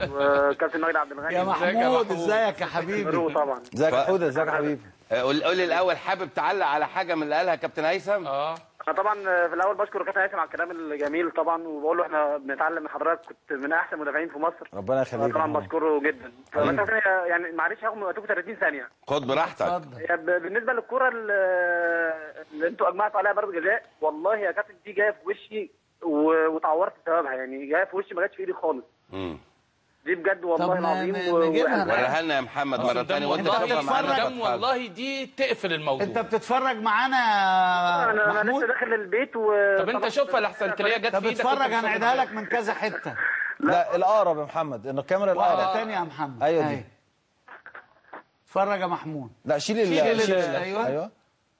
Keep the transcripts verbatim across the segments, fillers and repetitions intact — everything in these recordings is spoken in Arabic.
وكابتن مجدي عبد الغني. يا محمود ازيك يا حبيبي؟ طبعا ازيك يا حوده؟ ازيك يا حبيبي؟ قول قول لي الاول، حابب تعلق على حاجه من اللي قالها كابتن هيثم؟ اه انا طبعا في الاول بشكر كابتن هيثم على الكلام الجميل طبعا، وبقول له احنا بنتعلم من حضرتك، كنت من احسن مدافعين في مصر. ربنا يخليك. طبعا بشكره جدا. بس يعني معلش هاخد من وقتكم ثلاثين ثانيه. خد براحتك. بالنسبه للكره اللي انتوا اجمعتوا عليها ضربه جزاء، والله يا كابتن دي جايه في وشي واتعورت بسببها، يعني جايه في وشي ما جاتش في ايدي خالص. امم دي بجد والله العظيم. وريها لنا يا محمد مره ثانيه وانت تشوفها معانا. والله دي تقفل الموضوع. انت بتتفرج معانا انا انا لسه داخل البيت و طب انت شوفها لحسن تلاقيها جت في ايدك. طب اتفرج هنعيدها لك من كذا حته. لا الاقرب يا محمد، ان الكاميرا الاقرب. واحده ثانيه يا محمد. ايوه دي. اتفرج يا محمود. لا شيل ال شيل ايوه ايوه.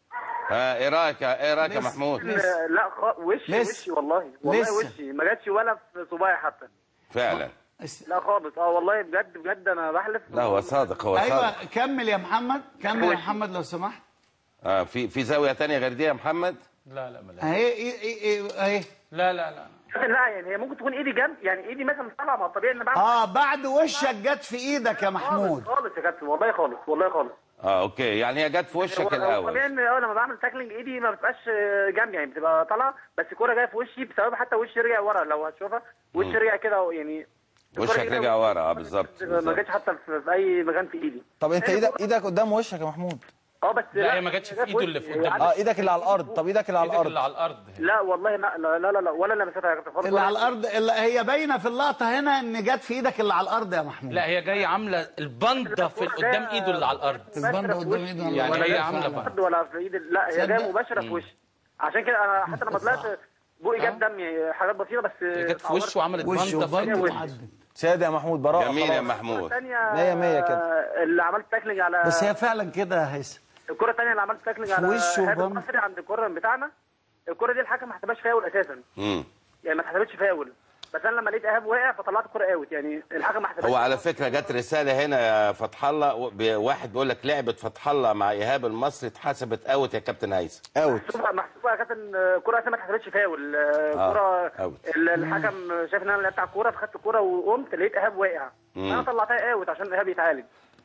ها ايه رايك ايه رايك يا محمود؟ لا خ... وشي وشي والله والله وشي ما جاتش ولا في صباعي حتى. فعلا لا خالص. اه والله بجد بجد انا بحلف. لا هو صادق هو صادق. ايوه كمل يا محمد، كمل يا محمد لو سمحت. اه في في زاويه ثانيه غير دي يا محمد؟ لا لا لا اهي اهي اهي. لا لا لا لا يعني هي ممكن تكون ايدي جنب، يعني ايدي مثلا طالعه، ما الطبيعي ان بعمل اه بعد وشك جت في ايدك يا محمود. خالص خالص يا كابتن والله خالص والله خالص. اه اوكي، يعني هي جت في وشك الاول. الطبيعي ان لما بعمل تاكلينج ايدي ما بتبقاش جنبي، يعني بتبقى طالعه، بس الكوره جايه في وشي بسبب حتى وشي رجع ورا، لو هتشوفها وشي رجع كده يعني وشك رجع ورا. اه بالظبط ما جاتش حتى في اي مكان في ايدي. طب انت ايدك ايدك قدام وشك يا محمود. اه بس لا هي ما جاتش في ايده اللي في قدام. اه ايدك اللي على الارض. طب ايدك اللي على الارض. اللي على الارض. لا والله لا لا لا, لا ولا لمستها يا كابتن خالص. اللي على الارض اللي هي باينه في اللقطه هنا ان جت في ايدك اللي على الارض يا محمود. لا هي جايه عامله البنده في قدام ايده اللي على الارض. البنده قدام ايده يعني هي عامله بنده ولا في ايد. لا هي جايه مباشره في وشي، عشان كده انا حتى لما طلعت بوقي جاب دمي حاجات بسيطه، بس جت في وشه وعملت بنده في وشه. سيادة يا محمود براءه. جميل يا محمود. مية مية كده. اللي عملت تاكلينج على بس هي فعلا كده يا هيثم. الكره الثانيه اللي عملت تاكلينج على وشه المصري عند الكره بتاعنا، الكره دي الحكم ما حسبهاش فاول اساسا. امم يعني ما اتحسبتش فاول، بس انا لما لقيت ايهاب واقع فطلعت الكره اوت، يعني الحكم ما حسبهاش. هو على فكره جت رساله هنا يا فتح الله، واحد بيقول لك لعبه فتح الله مع ايهاب المصري اتحسبت اوت يا كابتن هيثم. اوت محسوبه محسوبه يا كابتن. الكره اساسا ما اتحسبتش فاول. الكره آه. الحكم شاف ان انا لعبت على الكوره، فخدت الكوره وقمت لقيت ايهاب واقع، انا طلعتها اوت عشان ايهاب يتعالج.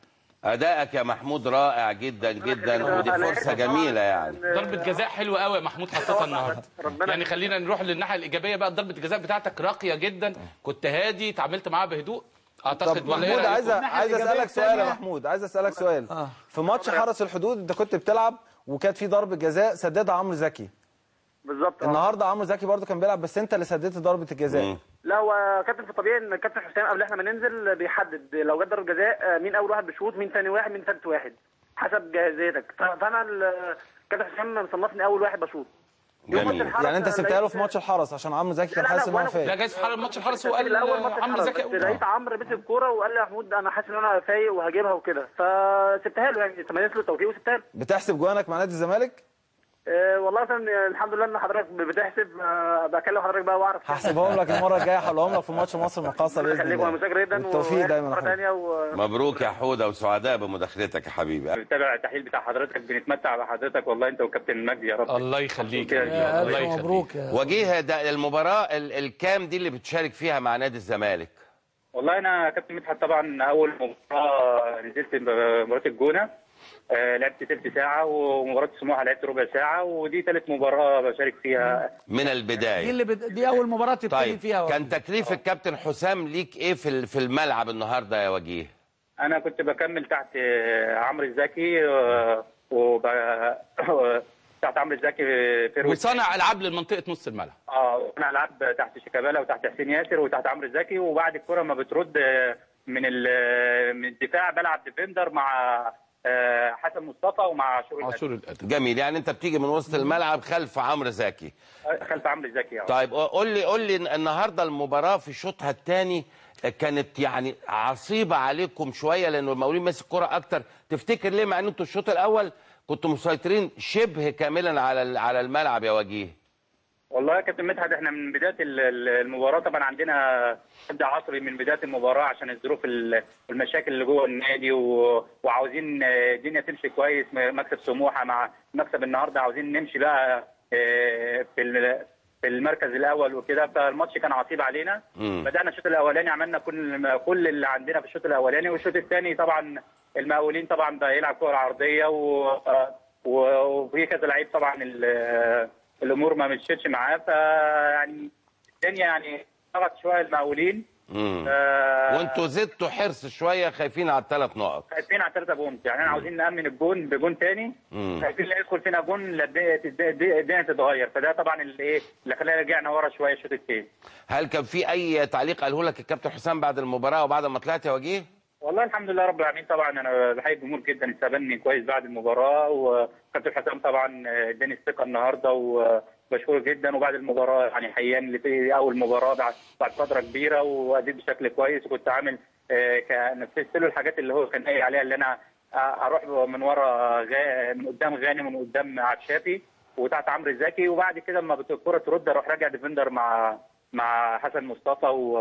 ادائك يا محمود رائع جدا جدا، ودي فرصه جميله يعني. ضربه جزاء حلوه قوي يا محمود حطيتها النهارده. يعني خلينا نروح للناحيه الايجابيه بقى. ضربه الجزاء بتاعتك راقيه جدا، كنت هادي، اتعاملت معاها بهدوء اعتقد. طب محمود عايز عايز اسالك سؤال يا محمود، عايز اسالك سؤال. آه. في ماتش حرس الحدود انت كنت بتلعب وكانت في ضربه جزاء سددها عمرو زكي. بالظبط. النهارده عمرو زكي برضو كان بيلعب، بس انت اللي سددت ضربه الجزاء. مم. لا هو كابتن في الطبيعي ان كابتن حسام قبل احنا ما ننزل بيحدد لو جت ضربه جزاء مين اول واحد بيشوط، مين ثاني واحد، مين ثالث واحد، حسب جاهزيتك. فانا كابتن حسام مصنفني اول واحد بشوط. جميل. يعني انت سبتها له في ماتش الحرس عشان عمرو زكي كان حاسس ان هو فايق. لا جايز في ماتش الحرس هو قال عمرو زكي اول. لقيت عمرو مسك الكوره وقال لي يا محمود انا حاسس ان انا فايق وهجيبها وكده، فسبتها له، يعني تمنيت له التوفيق وسبتها له. بتحسب جوانك مع نادي الزمالك؟ أه والله مثلا الحمد لله ان حضرتك بتحسب. أه بكلم حضرتك بقى واعرف. هحسبهم لك المره الجايه، هحولهم لك في ماتش مصر المقاصه باذن الله. خليك متشكر جدا والتوفيق دايما مره ثانيه و... مبروك يا حوده وسعداء بمداخلتك يا حبيبي. بنتابع التحليل بتاع حضرتك، بنتمتع بحضرتك والله انت وكابتن مجدي. يا رب الله يخليك يا الله يخليك. مبروك يا وجيه. ده المباراه الكام دي اللي بتشارك فيها مع نادي الزمالك؟ والله انا كابتن مدحت طبعا اول مباراه نزلت مباراه الجونه، آه لعبت ثلث ساعه، ومباراه سموحه لعبت ربع ساعه، ودي ثالث مباراه بشارك فيها من البدايه. دي اللي بد... دي اول مباراه تبتدي طيب. فيها وقت. كان تكليف الكابتن حسام ليك ايه في في الملعب النهارده يا وجيه؟ انا كنت بكمل تحت عمرو زكي وب... تحت عمرو زكي في وصانع العاب لمنطقه نص الملعب. اه صانع العاب تحت شيكابالا وتحت حسين ياسر وتحت عمرو زكي، وبعد الكره ما بترد من من الدفاع بلعب ديفندر مع حسن مصطفى ومع عاشور عاشور. جميل. يعني انت بتيجي من وسط الملعب خلف عمرو زكي. خلف عمرو زكي. طيب قول لي قول لي النهارده المباراه في شوطها الثاني كانت يعني عصيبه عليكم شويه، لانه المقاولين ماسك الكوره اكتر. تفتكر ليه مع ان انتوا الشوط الاول كنتوا مسيطرين شبه كاملا على على الملعب يا وجيه؟ والله يا كابتن مدحت احنا من بدايه المباراه طبعا عندنا ابداع عصري من بدايه المباراه عشان الظروف والمشاكل اللي جوه النادي، وعاوزين الدنيا تمشي كويس. مكسب سموحه مع مكسب النهارده عاوزين نمشي بقى في في المركز الاول وكده، فالماتش كان عصيب علينا. مم. بدانا الشوط الاولاني عملنا كل كل اللي عندنا في الشوط الاولاني، والشوط الثاني طبعا المقاولين طبعا ده يلعب كره عرضيه و وفي كذا لعيب طبعا الامور ما مشيتش معاه، فيعني الدنيا يعني ضغط شويه المقاولين. امم ف... وانتوا زدتوا حرص شويه، خايفين على الثلاث نقط. خايفين على الثلاثه بونت، يعني احنا عاوزين نامن الجون بجون ثاني، خايفين لا يدخل فينا جون الدنيا تتغير، فده طبعا اللي ايه اللي خلانا رجعنا ورا شويه الشوط الثاني. هل كان في اي تعليق قاله لك الكابتن حسام بعد المباراه وبعد ما طلعت يا وجيه؟ والله الحمد لله رب العالمين، طبعا انا بحيي الجمهور جدا، استقبلني كويس بعد المباراه، وكابتن حسام طبعا اداني الثقه النهارده وبشكره جدا. وبعد المباراه يعني حياني اللي في اول مباراه بعد بعد فتره كبيره، واديت بشكل كويس، وكنت عامل نفذت له الحاجات اللي هو كان قايل عليها، اللي انا اروح من ورا غا... من قدام غانم ومن قدام عبشافي وتحت عمرو زكي، وبعد كده لما الكوره ترد اروح راجع ديفندر مع مع حسن مصطفى و...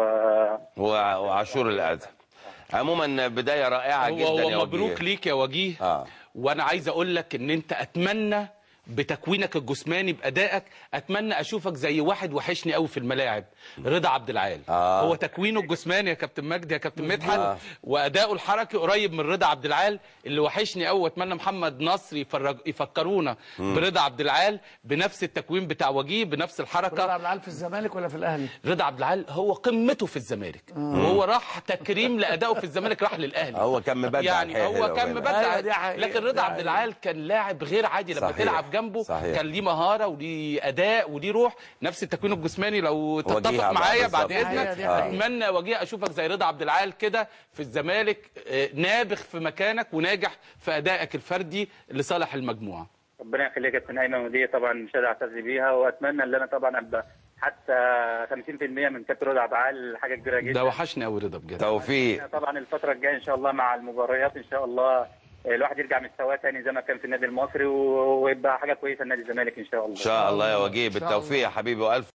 وعاشور الادهم. عموما بدايه رائعه هو جدا هو يا مبروك وجيه. ليك يا وجيه. آه. وانا عايز اقول لك ان انت اتمنى بتكوينك الجسماني بادائك، اتمنى اشوفك زي واحد وحشني قوي في الملاعب، رضا عبد العال. آه. هو تكوينه الجسماني يا كابتن مجدي يا كابتن مدحت، آه. واداؤه الحركي قريب من رضا عبد العال اللي وحشني قوي، واتمنى محمد نصر يفرج يفكرونا مم. برضا عبد العال بنفس التكوين بتاع وجيه، بنفس الحركه. رضا عبد العال في الزمالك ولا في الاهلي؟ رضا عبد العال هو قمته في الزمالك، وهو راح تكريم لادائه في الزمالك راح للاهلي. هو كان مبدع يعني هو كان مبدع، لكن رضا عبد العال كان لاعب غير عادي لما صحيح. تلعب جنبه صحيح. كان ليه مهاره وليه اداء وليه روح، نفس التكوين الجسماني. لو تتفق معايا بعد اذنك، اتمنى وجيه اشوفك زي رضا عبد العال كده في الزمالك، نابغ في مكانك وناجح في ادائك الفردي لصالح المجموعه. ربنا يخليك يا كابتن ايمن، ودي طبعا مش قادر اعتز بيها، واتمنى ان انا طبعا ابقى حتى خمسين في المية من كابتن رضا عبد العال، حاجه كبيره جدا. ده وحشني قوي رضا بجد. توفيق. طبعا الفتره الجايه ان شاء الله مع المباريات ان شاء الله الواحد يرجع مستواه تاني زي ما كان في النادي المصري، ويبقى حاجه كويسه لنادي الزمالك ان شاء الله. ان شاء الله يا وجيه، بالتوفيق يا حبيبي، والف